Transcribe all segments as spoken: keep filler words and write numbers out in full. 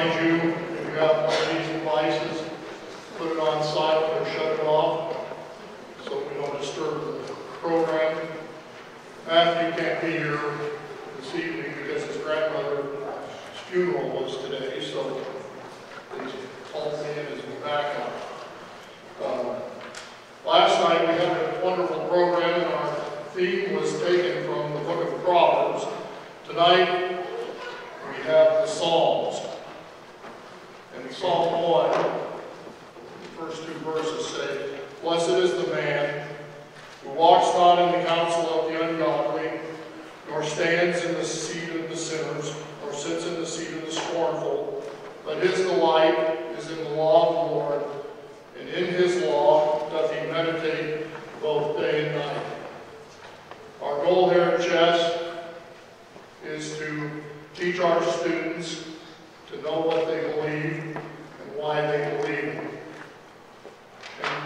remind you, if you have one of these devices, put it on silent or shut it off so we don't disturb the program. Matthew can't be here this evening because his grandmother's funeral was today, so he's called me in as a backup. Um, last night we had a wonderful program, and our theme was taken from the book of Proverbs. Tonight we have the Psalms. And Psalm one, the first two verses say, "Blessed is the man who walks not in the counsel of the ungodly, nor stands in the seat of the sinners, nor sits in the seat of the scornful, but his delight is in the law of the Lord, and in his law doth he meditate both day and night." Our goal here at Chess is to teach our students to know what they believe and why they believe it. And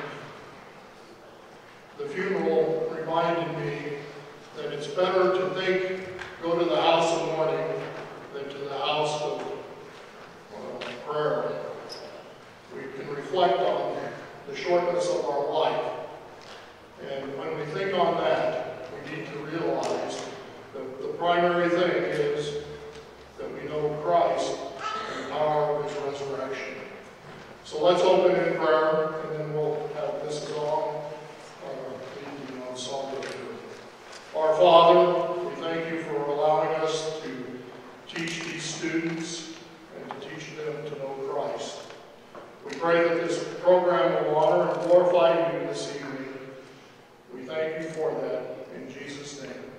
the funeral reminded me that it's better to think, go to the house of mourning than to the house of uh, prayer. We can reflect on the shortness of our life. And when we think on that, we need to realize that the primary thing is that we know Christ and the power of his resurrection. So let's open in prayer, and then we'll have Missus Ong uh, lead the ensemble. Our Father, we thank you for allowing us to teach these students and to teach them to know Christ. We pray that this program will honor and glorify you this evening. We thank you for that in Jesus' name.